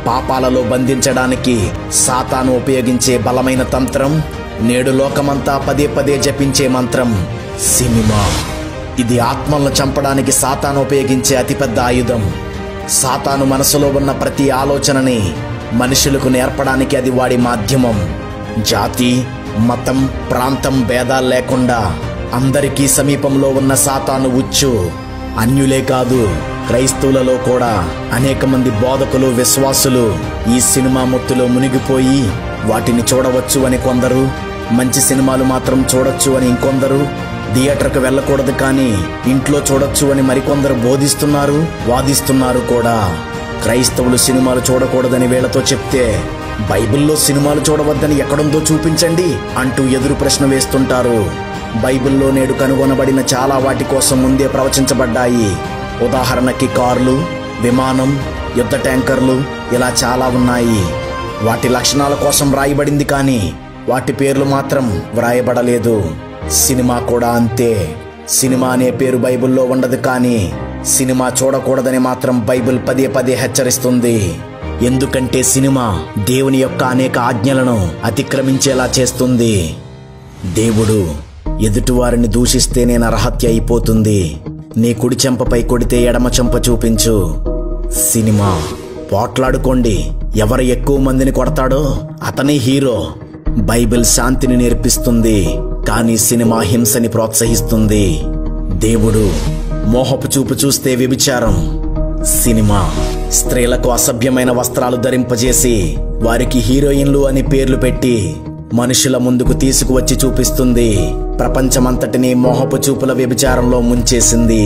పాపాలలో బంధించడానికి సాతాను ఉపయోగించే బలమైన తంత్రం, నేడు లోకమంతా పదే పదే జపించే మంత్రం సినిమా. ఇది ఆత్మలను చంపడానికి సాతాను ఉపయోగించే అతిపెద్ద ఆయుధం. సాతాను మనసులో ఉన్న ప్రతి ఆలోచనని మనుషులకు నేర్పడానికి అది వాడి మాధ్యమం. జాతి, మతం, ప్రాంతం భేదాలు లేకుండా అందరికీ సమీపంలో ఉన్న సాతాను ఉచ్చు. అన్యులే కాదు, క్రైస్తవులలో కూడా అనేక మంది బోధకులు, విశ్వాసులు ఈ సినిమా మొత్తులో మునిగిపోయి వాటిని చూడవచ్చు అని కొందరు, మంచి సినిమాలు మాత్రం చూడొచ్చు అని ఇంకొందరు, థియేటర్కు వెళ్ళకూడదు కానీ ఇంట్లో చూడొచ్చు అని మరికొందరు బోధిస్తున్నారు, వాదిస్తున్నారు కూడా. క్రైస్తవులు సినిమాలు చూడకూడదని వీళ్లతో చెప్తే బైబిల్లో సినిమాలు చూడవద్దని ఎక్కడుందో చూపించండి అంటూ ఎదురు ప్రశ్న వేస్తుంటారు. బైబిల్లో నేడు కనుగొనబడిన చాలా వాటి కోసం ముందే ప్రవచించబడ్డాయి. ఉదాహరణకి కార్లు, విమానం, యుద్ధ ట్యాంకర్లు, ఇలా చాలా ఉన్నాయి. వాటి లక్షణాల కోసం వ్రాయబడింది కానీ వాటి పేర్లు మాత్రం వ్రాయబడలేదు. సినిమా కూడా అంతే. సినిమా అనే పేరు బైబిల్లో ఉండదు కానీ సినిమా చూడకూడదని మాత్రం బైబిల్ పదే పదే హెచ్చరిస్తుంది. ఎందుకంటే సినిమా దేవుని యొక్క అనేక ఆజ్ఞలను అతిక్రమించేలా చేస్తుంది. దేవుడు ఎదుటివారిని దూషిస్తేనే నరహత్య అయిపోతుంది. నీ కుడి చెంపపై కొడితే ఎడమ చెంప చూపించు. సినిమా పోట్లాడుకోండి, ఎవరు ఎక్కువ మందిని కొడతాడో అతనే హీరో. బైబిల్ శాంతిని నేర్పిస్తుంది కానీ సినిమా హింసని ప్రోత్సహిస్తుంది. దేవుడు మోహపు చూపు చూస్తే వ్యభిచారం. సినిమా స్త్రీలకు అసభ్యమైన వస్త్రాలు ధరింపజేసి వారికి హీరోయిన్లు అని పేర్లు పెట్టి మనుషుల ముందుకు తీసుకువచ్చి చూపిస్తుంది. ప్రపంచమంతటినీ మోహపు చూపుల వ్యభిచారంలో ముంచేసింది.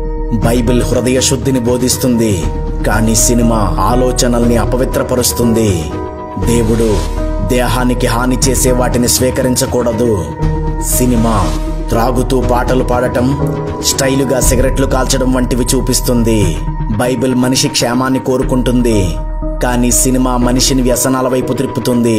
బైబిల్ హృదయ శుద్ధిని బోధిస్తుంది కానీ సినిమా ఆలోచనల్ని అపవిత్రపరుస్తుంది. దేవుడు దేహానికి హాని చేసే వాటిని స్వీకరించకూడదు. సినిమా త్రాగుతూ పాటలు పాడటం, స్టైలుగా సిగరెట్లు కాల్చడం వంటివి చూపిస్తుంది. బైబిల్ మనిషి క్షేమాన్ని కోరుకుంటుంది కానీ సినిమా మనిషిని వ్యసనాల వైపు త్రిప్పుతుంది.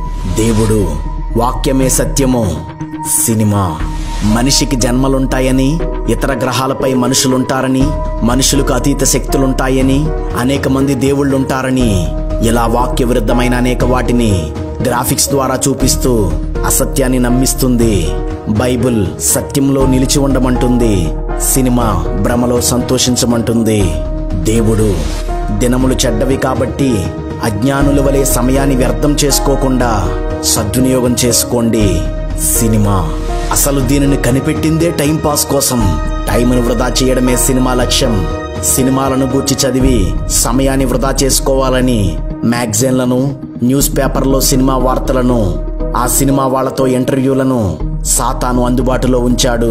దేవుడు వాక్యమే సత్యము. సినిమా మనిషికి జన్మలుంటాయని, ఇతర గ్రహాలపై మనుషులుంటారని, మనుషులకు అతీత శక్తులుంటాయని, అనేక మంది దేవుళ్ళుంటారని, ఇలా వాక్య విరుద్ధమైన అనేక వాటిని గ్రాఫిక్స్ ద్వారా చూపిస్తూ అసత్యాన్ని నమ్మిస్తుంది. బైబిల్ సత్యంలో నిలిచి ఉండమంటుంది, సినిమా భ్రమలో సంతోషించమంటుంది. దేవుడు దినములు చెడ్డవి కాబట్టి అజ్ఞానుల వలె సమయాన్ని వ్యర్థం చేసుకోకుండా సద్వినియోగం చేసుకోండి. సినిమా అసలు దీనిని కనిపెట్టిందే టైంపాస్ కోసం. టైంను వృధా చేయడమే సినిమా లక్ష్యం. సినిమాలను గూర్చి చదివి సమయాన్ని వృధా చేసుకోవాలని మ్యాగజైన్లను, న్యూస్ పేపర్లో సినిమా వార్తలను, ఆ సినిమా వాళ్లతో ఇంటర్వ్యూలను సాతాను అందుబాటులో ఉంచాడు.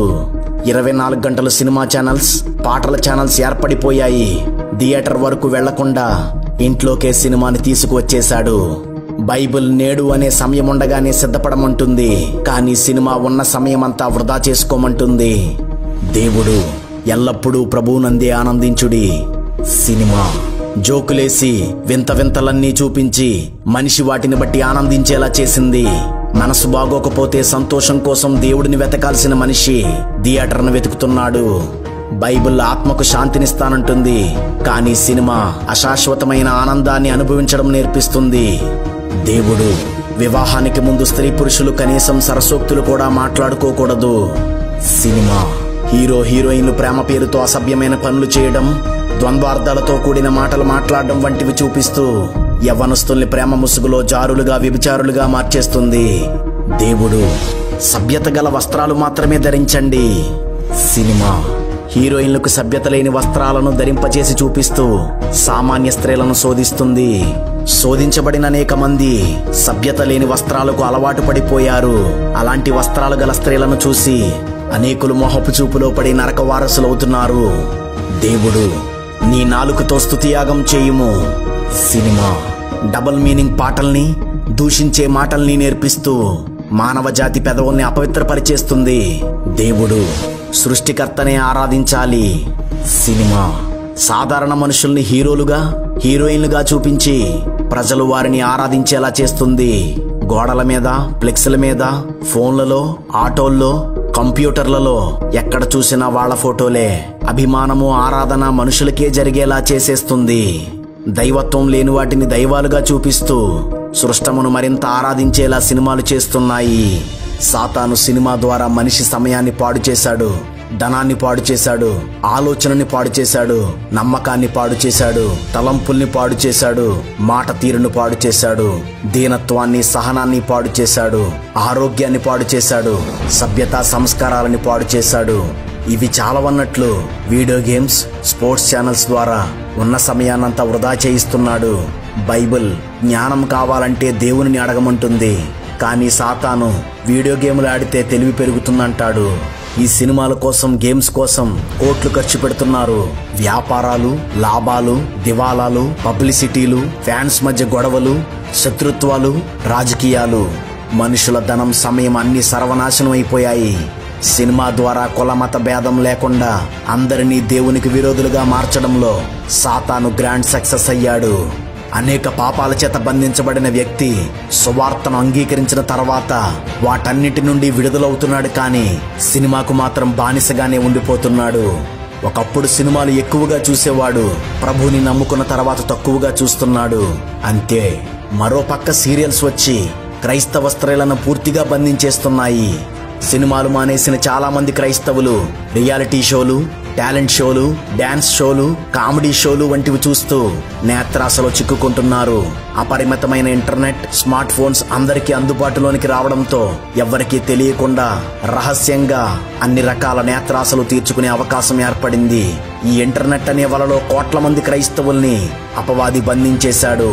24 గంటలు సినిమా ఛానల్స్, పాటల ఛానల్స్ ఏర్పడిపోయాయి. థియేటర్ వరకు వెళ్లకుండా ఇంట్లోకే సినిమాని తీసుకువచ్చేశాడు. బైబిల్ నేడు అనే సమయం ఉండగానే సిద్ధపడమంటుంది కానీ సినిమా ఉన్న సమయమంతా వృధా చేసుకోమంటుంది. దేవుడు ఎల్లప్పుడూ ప్రభువునందే ఆనందించుడి. సినిమా జోకులేసి వింత వింతలన్నీ చూపించి మనిషి వాటిని బట్టి ఆనందించేలా చేసింది. మనసు బాగోకపోతే సంతోషం కోసం దేవుడిని వెతకాల్సిన మనిషి థియేటర్ను వెతుకుతున్నాడు. బైబిల్ ఆత్మకు శాంతినిస్తానంటుంది కానీ సినిమా అశాశ్వతమైన ఆనందాన్ని అనుభవించడం నేర్పిస్తుంది. దేవుడు వివాహానికి ముందు స్త్రీ పురుషులు కనీసం సరసోక్తులు కూడా మాట్లాడుకోకూడదు. సినిమా హీరో హీరోయిన్లు ప్రేమ పేరుతో అసభ్యమైన పనులు చేయడం, ద్వంద్వార్థాలతో కూడిన మాటలు మాట్లాడడం వంటివి చూపిస్తూ యవ్వనస్తుల్ని ప్రేమ ముసుగులో జారులుగా, వ్యభిచారులుగా మార్చేస్తుంది. దేవుడు సభ్యత గల వస్త్రాలు మాత్రమే ధరించండి. సినిమా హీరోయిన్లకు సభ్యత లేని వస్త్రాలను ధరింపచేసి చూపిస్తూ సామాన్య స్త్రీలను శోధిస్తుంది. శోధించబడిన అనేక మంది సభ్యత లేని వస్త్రాలకు అలవాటు పడిపోయారు. అలాంటి వస్త్రాలు గల స్త్రీలను చూసి అనేకులు మోహపు చూపులో పడి నరక వారసులవుతున్నారు. దేవుడు నీ నాలుకతో స్తుతియాగం చేయుము. సినిమా డబుల్ మీనింగ్ పాటల్ని, దూషించే మాటల్ని నేర్పిస్తూ మానవ జాతి పెదవుల్ని అపవిత్రపరిచేస్తుంది. దేవుడు సృష్టికర్తనే ఆరాధించాలి. సినిమా సాధారణ మనుషుల్ని హీరోలుగా, హీరోయిన్లుగా చూపించి ప్రజలు వారిని ఆరాధించేలా చేస్తుంది. గోడల మీద, ఫ్లెక్స్ల మీద, ఫోన్లలో, ఆటోల్లో, కంప్యూటర్లలో ఎక్కడ చూసినా వాళ్ల ఫోటోలే. అభిమానము, ఆరాధన మనుషులకే జరిగేలా చేసేస్తుంది. దైవత్వం లేని వాటిని దైవాలుగా చూపిస్తూ సృష్టమును మరింత ఆరాధించేలా సినిమాలు చేస్తున్నాయి. సాతాను సినిమా ద్వారా మనిషి సమయాన్ని పాడు చేశాడు, ధనాన్ని పాడు చేశాడు, ఆలోచనని పాడు చేశాడు, నమ్మకాన్ని పాడు చేశాడు, తలంపుల్ని పాడు చేశాడు, మాట తీరును పాడు చేశాడు, దీనత్వాన్ని సహనాన్ని పాడు చేశాడు, ఆరోగ్యాన్ని పాడు చేశాడు, సభ్యతా సంస్కారాలని పాడు చేశాడు. ఇవి చాలవన్నట్లు వీడియో గేమ్స్, స్పోర్ట్స్ ఛానల్స్ ద్వారా ఉన్న సమయాన్నంతా వృధా చేయిస్తున్నాడు. బైబిల్ జ్ఞానం కావాలంటే దేవునిని అడగమంటుంది, కానీ సాతాను వీడియో గేమ్లు ఆడితే తెలివి పెరుగుతుందంటాడు. ఈ సినిమాల కోసం, గేమ్స్ కోసం కోట్లు ఖర్చు పెడుతున్నారు. వ్యాపారాలు, లాభాలు, దివాలాలు, పబ్లిసిటీలు, ఫ్యాన్స్ మధ్య గొడవలు, శత్రుత్వాలు, రాజకీయాలు, మనుషుల ధనం, సమయం అన్ని సర్వనాశనం అయిపోయాయి. సినిమా ద్వారా కుల మత భేదం లేకుండా అందరినీ దేవునికి విరోధులుగా మార్చడంలో సాతాను గ్రాండ్ సక్సెస్ అయ్యాడు. అనేక పాపాల చేత బంధించబడిన వ్యక్తి సువార్తను అంగీకరించిన తర్వాత వాటన్నిటి నుండి విడుదలవుతున్నాడు, కానీ సినిమాకు మాత్రం బానిసగానే ఉండిపోతున్నాడు. ఒకప్పుడు సినిమాలు ఎక్కువగా చూసేవాడు, ప్రభువుని నమ్ముకున్న తర్వాత తక్కువగా చూస్తున్నాడు. అంతే. మరోపక్క సీరియల్స్ వచ్చి క్రైస్తవ స్త్రీలను పూర్తిగా బంధించేస్తున్నాయి. సినిమాలు మానేసిన చాలా మంది క్రైస్తవులు రియాలిటీ షోలు, టాలెంట్ షోలు, డాన్స్ షోలు, కామెడీ షోలు వంటివి చూస్తూ నేత్రాశలో చిక్కుకుంటున్నారు. అపరిమితమైన ఇంటర్నెట్, స్మార్ట్ ఫోన్స్ అందరికీ అందుబాటులోనికి రావడంతో ఎవ్వరికీ తెలియకుండా రహస్యంగా అన్ని రకాల నేత్రాశలు తీర్చుకునే అవకాశం ఏర్పడింది. ఈ ఇంటర్నెట్ అనే వలలో కోట్ల మంది క్రైస్తవుల్ని అపవాది బంధించేశాడు.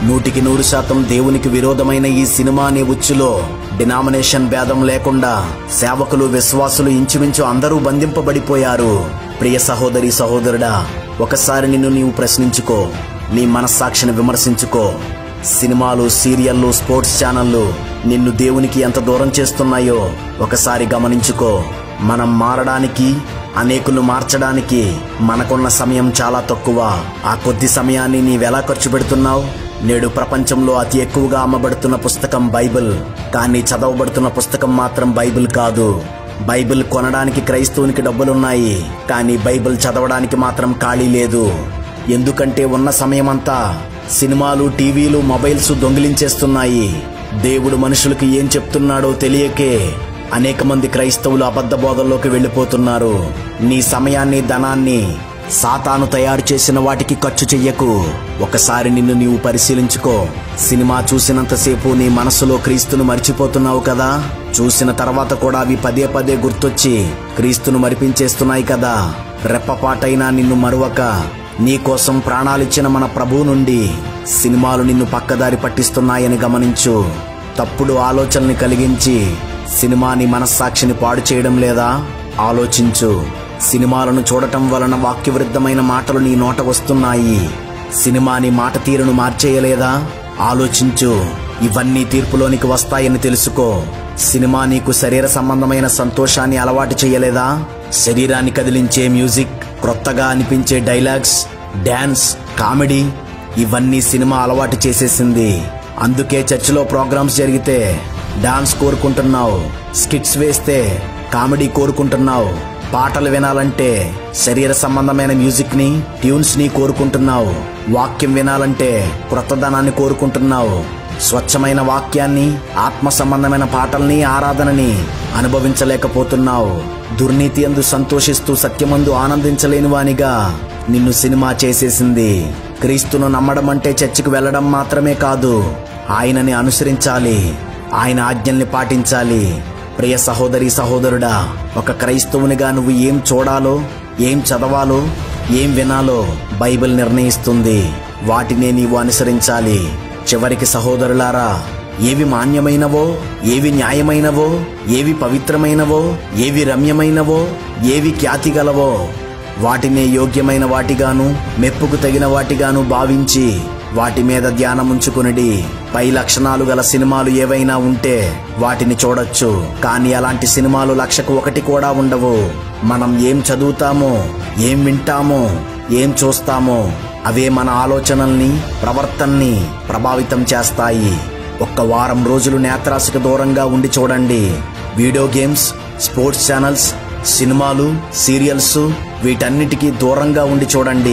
100% దేవునికి విరోధమైన ఈ సినిమా అనే ఉచ్చులో డినామినేషన్ భేదం లేకుండా సేవకులు, విశ్వాసులు ఇంచుమించు అందరూ బంధింపబడిపోయారు. ప్రియ సహోదరి, సహోదరుడా, ఒకసారి నిన్ను నీవు ప్రశ్నించుకో, నీ మనస్సాక్షిని విమర్శించుకో. సినిమాలు, సీరియళ్లు, స్పోర్ట్స్ ఛానళ్లు నిన్ను దేవునికి ఎంత దూరం చేస్తున్నాయో ఒకసారి గమనించుకో. మనం మారడానికి, అనేకులు మార్చడానికి మనకున్న సమయం చాలా తక్కువ. ఆ కొద్ది సమయాన్ని నీవెలా ఖర్చు పెడుతున్నావు? నేడు ప్రపంచంలో అతి ఎక్కువగా అమ్మబడుతున్న పుస్తకం బైబిల్, కానీ చదవబడుతున్న పుస్తకం మాత్రం బైబిల్ కాదు. బైబిల్ కొనడానికి క్రైస్తవునికి డబ్బులున్నాయి, కానీ బైబిల్ చదవడానికి మాత్రం ఖాళీ లేదు. ఎందుకంటే ఉన్న సమయమంతా సినిమాలు, టీవీలు, మొబైల్స్ దొంగిలించేస్తున్నాయి. దేవుడు మనుషులకు ఏం చెప్తున్నాడో తెలియకే అనేక మంది క్రైస్తవులు అబద్ధ బోధల్లోకి వెళ్లిపోతున్నారు. నీ సమయాన్ని, ధనాన్ని సాతాను తయారు చేసిన వాటికి ఖర్చు చెయ్యకు. ఒకసారి నిన్ను నీవు పరిశీలించుకో. సినిమా చూసినంతసేపు నీ మనసులో క్రీస్తును మర్చిపోతున్నావు కదా. చూసిన తర్వాత కూడా అవి పదే పదే గుర్తొచ్చి క్రీస్తును మరిపించేస్తున్నాయి కదా. రెప్పపాటైనా నిన్ను మరువక నీ కోసం ప్రాణాలిచ్చిన మన ప్రభువు నుండి సినిమాలు నిన్ను పక్కదారి పట్టిస్తున్నాయని గమనించు. తప్పుడు ఆలోచనల్ని కలిగించి సినిమా నీ మనస్సాక్షిని పాడు చేయడం లేదా? ఆలోచించు. సినిమాలను చూడటం వలన వాక్యవిరుద్ధమైన మాటలు నీ నోట వస్తున్నాయి. సినిమా నీ మాట తీరును మార్చేయలేదా? ఆలోచించు. ఇవన్నీ తీర్పులోనికి వస్తాయని తెలుసుకో. సినిమా నీకు శరీర సంబంధమైన సంతోషాన్ని అలవాటు చేయలేదా? శరీరాన్ని కదిలించే మ్యూజిక్, క్రొత్తగా అనిపించే డైలాగ్స్, డాన్స్, కామెడీ ఇవన్నీ సినిమా అలవాటు చేసేసింది. అందుకే చర్చిలో ప్రోగ్రామ్స్ జరిగితే డాన్స్ కోరుకుంటున్నావు, స్కిట్స్ వేస్తే కామెడీ కోరుకుంటున్నావు, పాటలు వినాలంటే శరీర సంబంధమైన మ్యూజిక్ ని, ట్యూన్స్ ని కోరుకుంటున్నావు, వాక్యం వినాలంటే క్రొత్తదనాన్ని కోరుకుంటున్నావు. స్వచ్ఛమైన వాక్యాన్ని, ఆత్మ సంబంధమైన పాటల్ని, ఆరాధనని అనుభవించలేకపోతున్నావు. దుర్నీతి యందు సంతోషిస్తూ సత్యమందు ఆనందించలేని వానిగా నిన్ను సినిమా చేసేసింది. క్రీస్తును నమ్మడం అంటే చర్చికి వెళ్లడం మాత్రమే కాదు, ఆయనని అనుసరించాలి, ఆయన ఆజ్ఞల్ని పాటించాలి. ప్రియ సహోదరి, సహోదరుడా, ఒక క్రైస్తవునిగా నువ్వు ఏం చూడాలో, ఏం చదవాలో, ఏం వినాలో బైబిల్ నిర్ణయిస్తుంది. వాటినే నీవు అనుసరించాలి. చివరికి సహోదరులారా, ఏవి మాన్యమైనవో, ఏవి న్యాయమైనవో, ఏవి పవిత్రమైనవో, ఏవి రమ్యమైనవో, ఏవి ఖ్యాతిగలవో వాటినే యోగ్యమైన వాటిగాను, మెప్పుకు తగిన వాటిగాను భావించి వాటి మీద ధ్యానముంచుకునిడి. పై లక్షణాలు గల సినిమాలు ఏవైనా ఉంటే వాటిని చూడొచ్చు, కానీ అలాంటి సినిమాలు 1,00,000 కూడా ఉండవు. మనం ఏం చదువుతామో, ఏం వింటామో, ఏం చూస్తామో అవే మన ఆలోచనల్ని, ప్రవర్తనని ప్రభావితం చేస్తాయి. ఒక్క వారం రోజులు నేత్రాశకు దూరంగా ఉండి చూడండి. వీడియో గేమ్స్, స్పోర్ట్స్ ఛానల్స్, సినిమాలు, సీరియల్స్ వీటన్నిటికీ దూరంగా ఉండి చూడండి.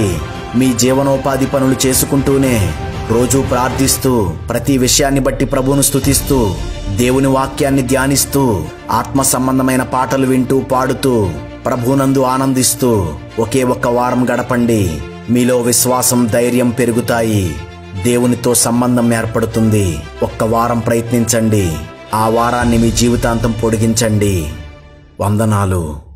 మీ జీవనోపాధి పనులు చేసుకుంటూనే, రోజూ ప్రార్థిస్తూ, ప్రతి విషయాన్ని బట్టి ప్రభువును స్తుతిస్తూ, దేవుని వాక్యాన్ని ధ్యానిస్తూ, ఆత్మ సంబంధమైన పాటలు వింటూ పాడుతూ, ప్రభువునందు ఆనందిస్తూ ఒకే ఒక్క వారం గడపండి. మీలో విశ్వాసం, ధైర్యం పెరుగుతాయి. దేవునితో సంబంధం ఏర్పడుతుంది. ఒక్క వారం ప్రయత్నించండి. ఆ వారాన్ని మీ జీవితాంతం పొడిగించండి. వందనాలు.